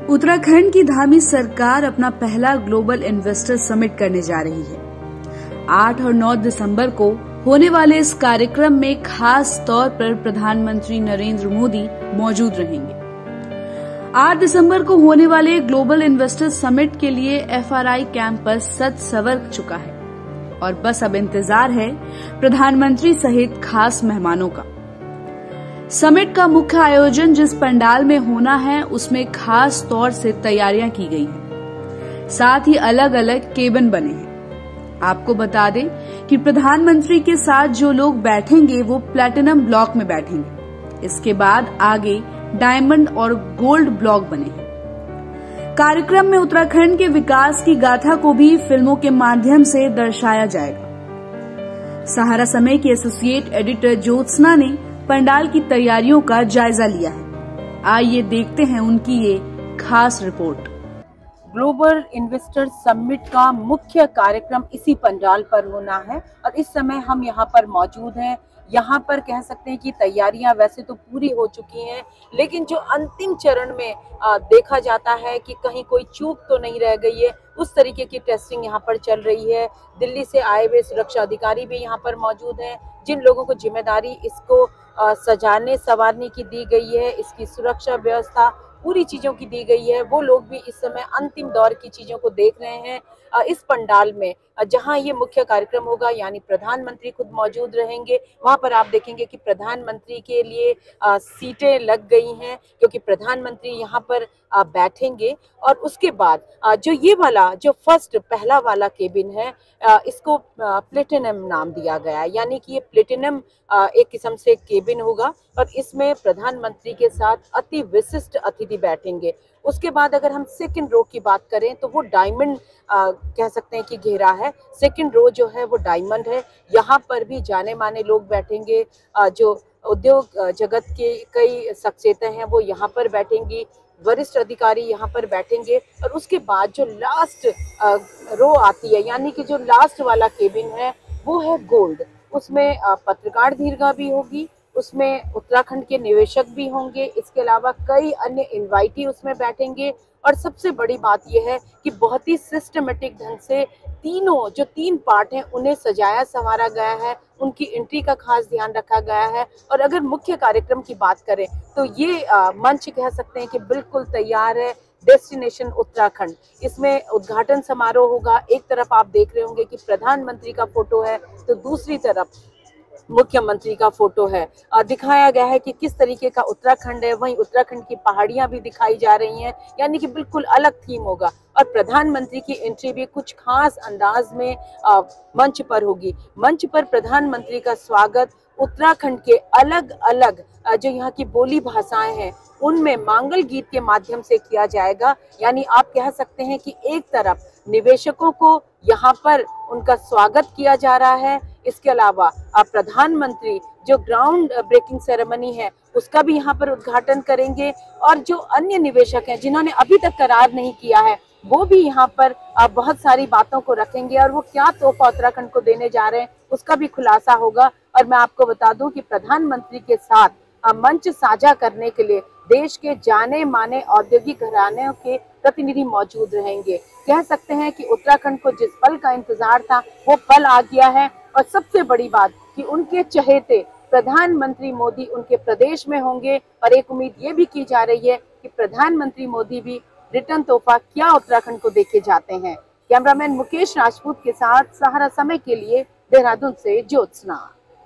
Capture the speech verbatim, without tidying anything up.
उत्तराखंड की धामी सरकार अपना पहला ग्लोबल इन्वेस्टर समिट करने जा रही है। आठ और नौ दिसंबर को होने वाले इस कार्यक्रम में खास तौर पर प्रधानमंत्री नरेंद्र मोदी मौजूद रहेंगे। आठ दिसंबर को होने वाले ग्लोबल इन्वेस्टर समिट के लिए एफ आर आई कैंपस सज संवर चुका है और बस अब इंतजार है प्रधानमंत्री सहित खास मेहमानों का। समिट का मुख्य आयोजन जिस पंडाल में होना है उसमें खास तौर से तैयारियां की गई हैं। साथ ही अलग अलग केबिन बने हैं। आपको बता दें कि प्रधानमंत्री के साथ जो लोग बैठेंगे वो प्लैटिनम ब्लॉक में बैठेंगे। इसके बाद आगे डायमंड और गोल्ड ब्लॉक बने हैं। कार्यक्रम में उत्तराखंड के विकास की गाथा को भी फिल्मों के माध्यम से दर्शाया जाएगा। सहारा समय की एसोसिएट एडिटर ज्योत्सना ने पंडाल की तैयारियों का जायजा लिया है। आइए देखते हैं उनकी ये खास रिपोर्ट। ग्लोबल इन्वेस्टर समिट का मुख्य कार्यक्रम इसी पंडाल पर होना है और इस समय हम यहाँ पर मौजूद हैं। यहाँ पर कह सकते हैं कि तैयारियां वैसे तो पूरी हो चुकी हैं, लेकिन जो अंतिम चरण में आ, देखा जाता है कि कहीं कोई चूक तो नहीं रह गई है, उस तरीके की टेस्टिंग यहाँ पर चल रही है। दिल्ली से आए हुए सुरक्षा अधिकारी भी यहाँ पर मौजूद हैं। जिन लोगों को जिम्मेदारी इसको आ, सजाने संवारने की दी गई है, इसकी सुरक्षा व्यवस्था पूरी चीजों की दी गई है, वो लोग भी इस समय अंतिम दौर की चीजों को देख रहे हैं। इस पंडाल में जहां ये मुख्य कार्यक्रम होगा, यानी प्रधानमंत्री खुद मौजूद रहेंगे, वहां पर आप देखेंगे कि प्रधानमंत्री के लिए सीटें लग गई हैं, क्योंकि प्रधानमंत्री यहां पर बैठेंगे। और उसके बाद जो ये वाला जो फर्स्ट पहला वाला केबिन है, इसको प्लेटिनम नाम दिया गया है, यानी कि ये प्लेटिनम एक किस्म से केबिन होगा और इसमें प्रधानमंत्री के साथ अति विशिष्ट अतिथि बैठेंगे। उसके बाद अगर हम सेकंड रो की बात करें तो वो डायमंड कह सकते हैं कि घेरा है। सेकंड रो जो है वो डायमंड है। यहाँ पर भी जाने माने लोग बैठेंगे। आ, जो उद्योग जगत के कई शख्सियतें हैं वो यहाँ पर बैठेंगी, वरिष्ठ अधिकारी यहाँ पर बैठेंगे। और उसके बाद जो लास्ट रो आती है, यानी कि जो लास्ट वाला केबिन है वो है गोल्ड। उसमें पत्रकार दीर्घा भी होगी, उसमें उत्तराखंड के निवेशक भी होंगे, इसके अलावा कई अन्य इनवाइटी उसमें बैठेंगे। और सबसे बड़ी बात यह है कि बहुत ही सिस्टमेटिक ढंग से तीनों जो तीन पार्ट हैं उन्हें सजाया संवारा गया है, उनकी एंट्री का खास ध्यान रखा गया है। और अगर मुख्य कार्यक्रम की बात करें तो ये आ, मंच कह सकते हैं कि बिल्कुल तैयार है। डेस्टिनेशन उत्तराखंड, इसमें उद्घाटन समारोह होगा। एक तरफ आप देख रहे होंगे कि प्रधानमंत्री का फोटो है तो दूसरी तरफ मुख्यमंत्री का फोटो है। और दिखाया गया है कि किस तरीके का उत्तराखंड है। वहीं उत्तराखंड की पहाड़ियां भी दिखाई जा रही हैं, यानी कि बिल्कुल अलग थीम होगा। और प्रधानमंत्री की एंट्री भी कुछ खास अंदाज में आ, मंच पर होगी। मंच पर प्रधानमंत्री का स्वागत उत्तराखंड के अलग अलग जो यहाँ की बोली भाषाएं हैं उनमें मांगल गीत के माध्यम से किया जाएगा। यानी आप कह सकते हैं कि एक तरफ निवेशकों को यहाँ पर उनका स्वागत किया जा रहा है, इसके अलावा प्रधानमंत्री जो ग्राउंड ब्रेकिंग सेरेमनी है उसका भी यहाँ पर उद्घाटन करेंगे। और जो अन्य निवेशक हैं जिन्होंने अभी तक करार नहीं किया है वो भी यहाँ पर बहुत सारी बातों को रखेंगे और वो क्या तोहफा उत्तराखंड को देने जा रहे हैं उसका भी खुलासा होगा। और मैं आपको बता दूं कि प्रधानमंत्री के साथ मंच साझा करने के लिए देश के जाने माने औद्योगिक घरानों के प्रतिनिधि मौजूद रहेंगे। कह सकते हैं कि उत्तराखंड को जिस पल का इंतजार था वो पल आ गया है। और सबसे बड़ी बात कि उनके चहेते प्रधानमंत्री मोदी उनके प्रदेश में होंगे और एक उम्मीद ये भी की जा रही है कि प्रधानमंत्री मोदी भी रिटर्न तोहफा क्या उत्तराखंड को देके जाते हैं। कैमरामैन मुकेश राजपूत के साथ सहारा समय के लिए देहरादून से ज्योत्सना।